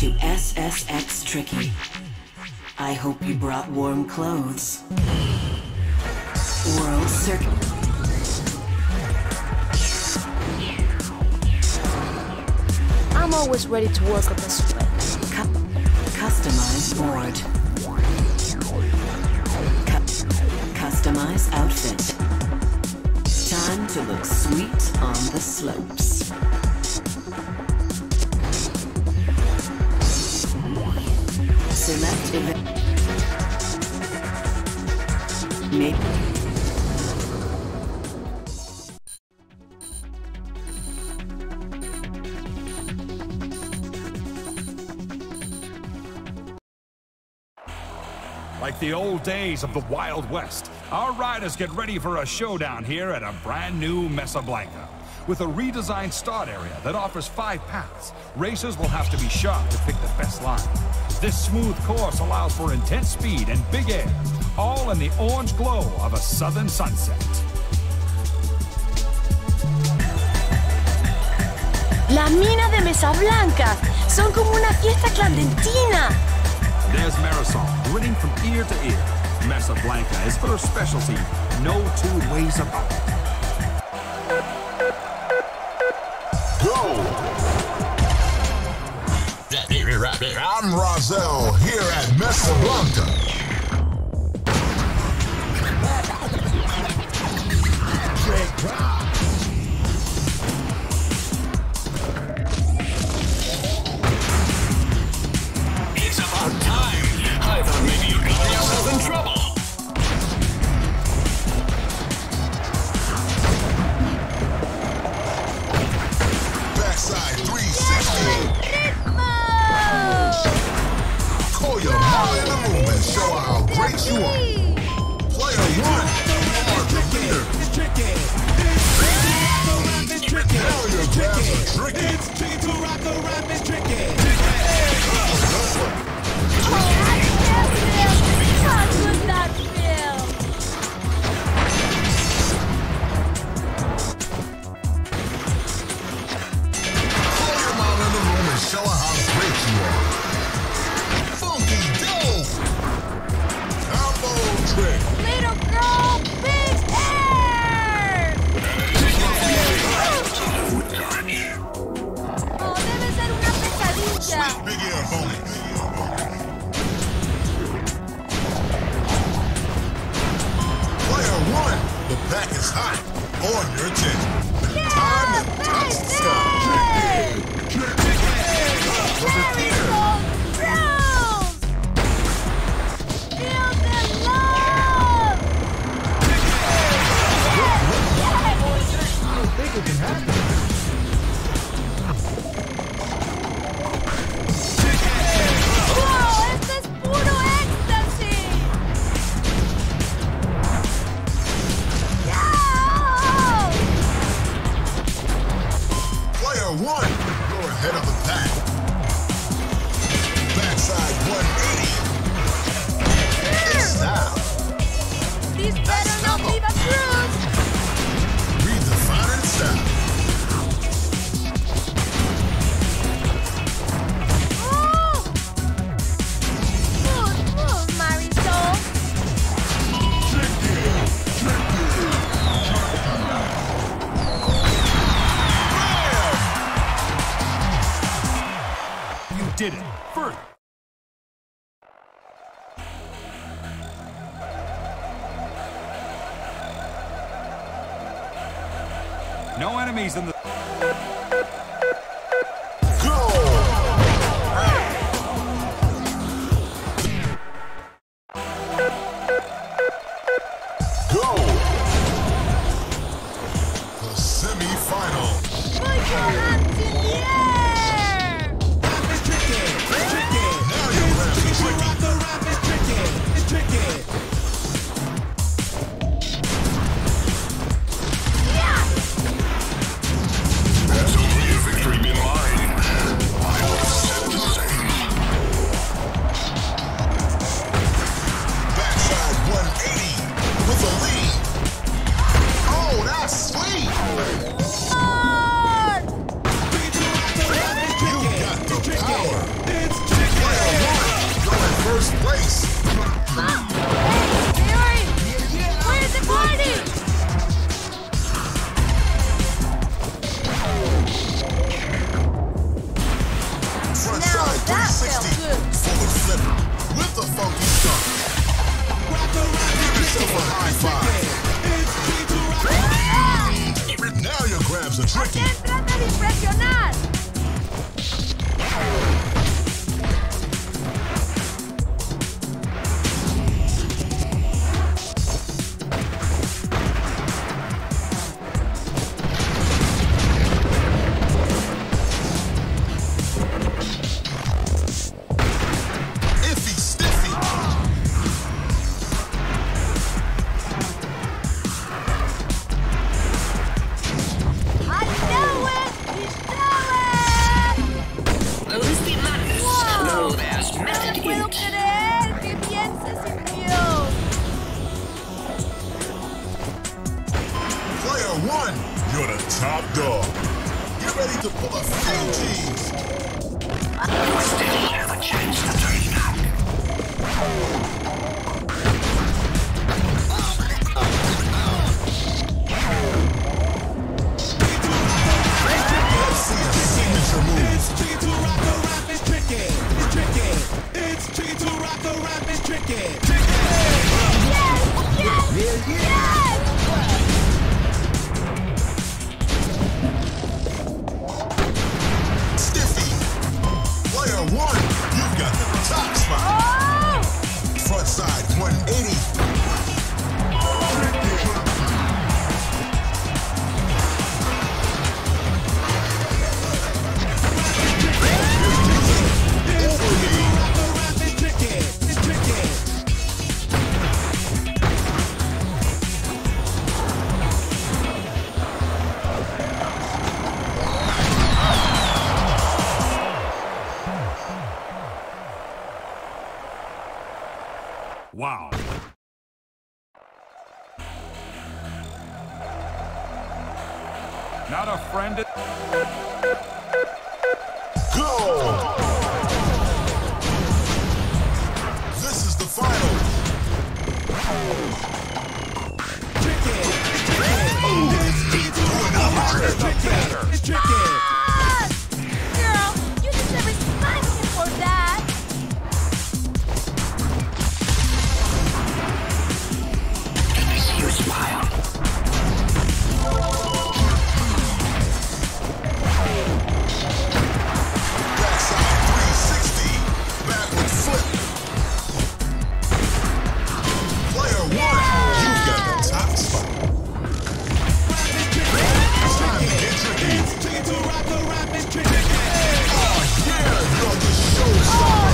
to SSX Tricky. I hope you brought warm clothes. World Circuit. I'm always ready to work on this way. Customize board. Customize outfit. Time to look sweet on the slopes. Select event. Maybe. Like the old days of the Wild West, our riders get ready for a showdown here at a brand new Mesablanca. With a redesigned start area that offers 5 paths, racers will have to be sharp to pick the best line. This smooth course allows for intense speed and big air, all in the orange glow of a southern sunset. Las minas de Mesablanca son como una fiesta clandestina. There's Marisol, grinning from ear to ear. Mesablanca is her specialty, no two ways about it. Go! I'm Roselle here at Mesablanca. It's about time. I thought maybe you'd gotten yourself in trouble. Backside 360. Call your mom in the room and show her how great you are. Player 1, you are the leader. Now your grabs are tricky. It's tricky to rock around this tricky. How good that feel? Call your mom in the room and show her how great you are. Funky dope. Combo trick. Little girl, big hair! Oh, debe ser una pesadilla. Big air bonus. Player 1, the pack is hot. On your attention. Time to touch the sky. Over here. Feel the love! I don't think it can happen. ¡Wow! ¡Esto es puro éxtasis! ¡No! Player 1, you're ahead of the pack. Backside 180. It's style. This better not be the truth! Redefining style. Oh! Move, Marisol! You did it. First. No enemies in the... Go! Go! The semi-final. Put your hands in the air! It's tricky. It's tricky. Now your grabs are To tricky. rock around this tricky. It's tricky. That's only if slip with the funky stuff. Give yourself a high five. Now your grabs are tricky. ¡Trata de impresionar! You're the top dog. Get ready to pull a few G's. You still have a chance to turn back. Let's see a signature move. It's tricky to rock a rap, it's tricky. It's tricky. It's tricky to rock a rap, it's tricky. Tricky. Yes! Player one, you've got the top spot. Oh! Front side 180. Wow. Not a friend. Go! This is the final. It's tricky. Girl, you deserve a spanking for that. You smile. Backside 360. Backward flip. Player one, you've got the top spot. Time to get tricky. It's tricky to rock a rap, it's tricky. Oh yeah, you're the showstopper.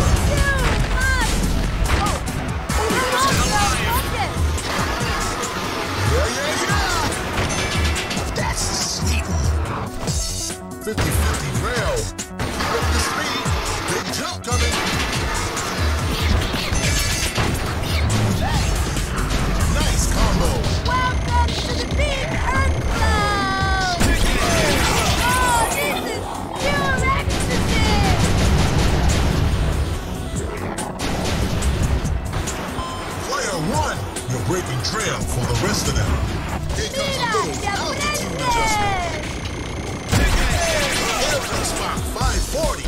That's sweet. 50-50 rail. Keep up the speed. Big jump coming. Nice combo. Welcome to the Big Earth Club! Oh, this is pure ecstasy! Player one, you're breaking trail for the rest of them. Here comes a Mira, little te altitude adjustment. aprendes! Airplane spot 540.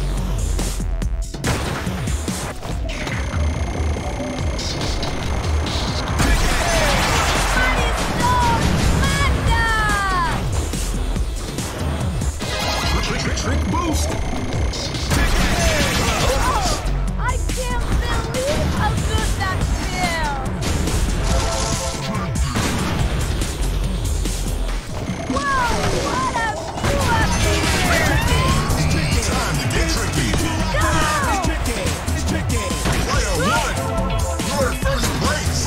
Marisol, manda! Trick boost. I can't believe how good that feels! Whoa, what a view up here! Time to get tricky. Go! It's tricky. It's tricky. Player one, you're in first place.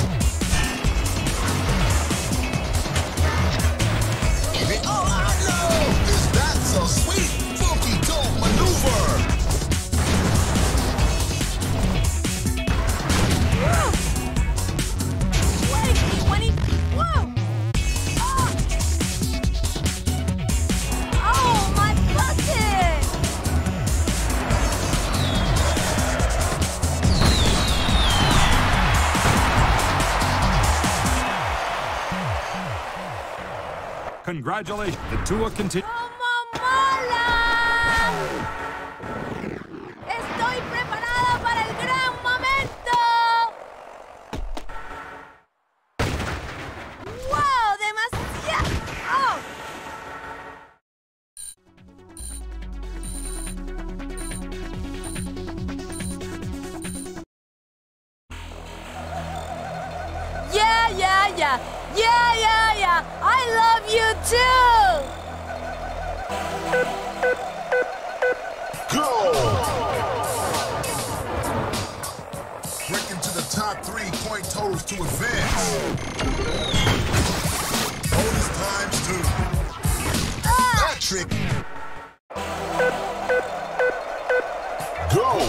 Oh, I know. Is that so sweet? Funky dope maneuver. Wait, when he... Whoa! Oh, my bucket! Congratulations. The tour continues. ¡Cómo mola! Estoy preparada para el gran momento. Yeah. I love you too. Go! Breaking to the top 3 point totals to advance. Bonus times 2. That trick. Go!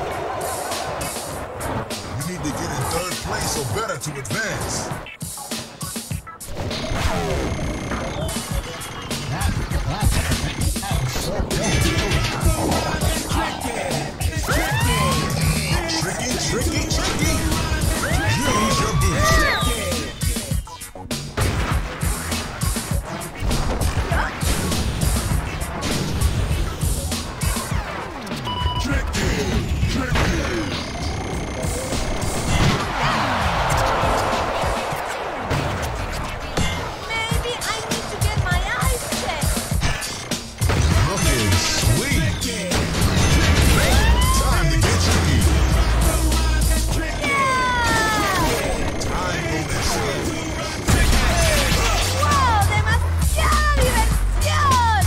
You need to get in 3rd place or better to advance. Tricky. Use your boots. Maybe I need to get my eyes checked. Looking sweet. Time to get tricky. Time bonus. ¡Wow! ¡Demasiada diversión!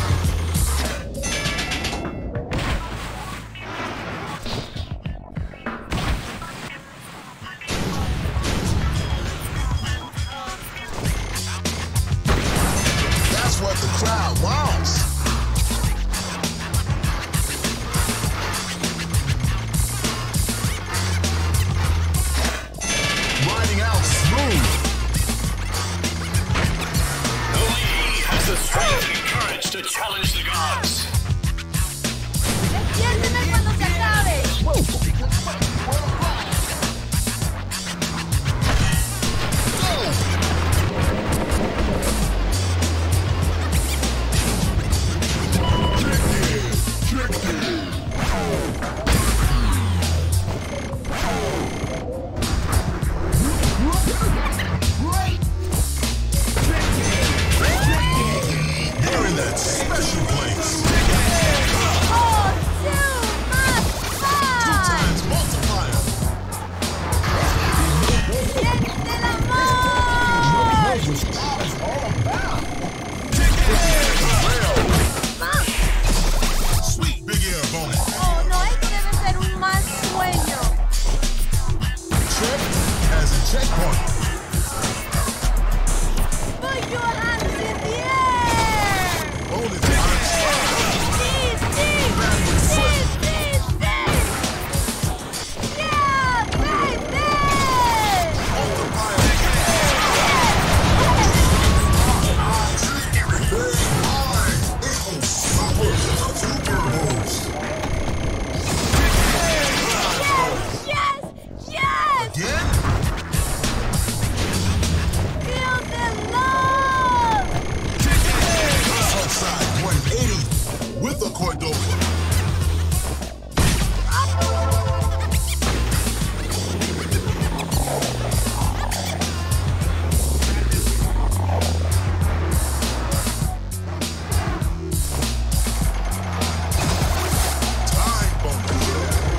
That's what the crowd wants. Riding out smooth. Only he has the strength and courage to challenge the gods. ¡Despiérteme cuando se acabe! You're in that special place. ¡Oh, too much 2 fun! times multiplier. ¡Siente el amor! Sweet big air bonus. Oh, no, esto debe ser un mal sueño. Trip has a checkpoint. Put your hands in the air! Bonus times 5. Backward flip. Yeah, baby! Multiplier. Big high. Equals super boost. Yes! Again? Feel the love! Front side 180 with a Cordova. Time bonus.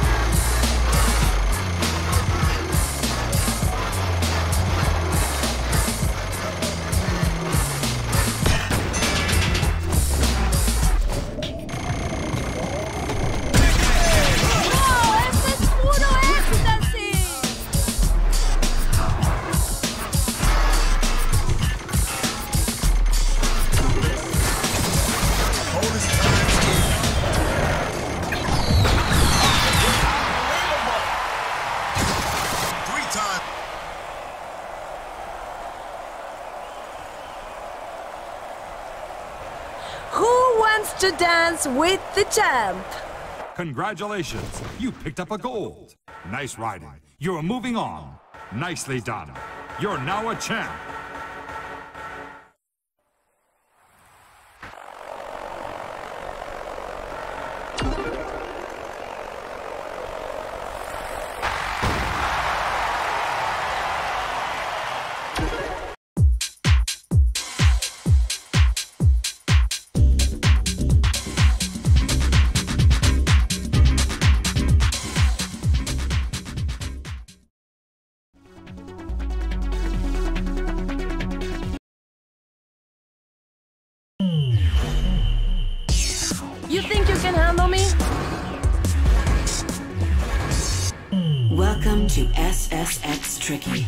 ¡Wow! ¡Esto es puro éxtasis! Bonus times 2. 3 times. Who wants to dance with the champ? Congratulations, you picked up a gold. Nice riding. You're moving on. Nicely done. You're now a champ. You think you can handle me? Welcome to SSX Tricky.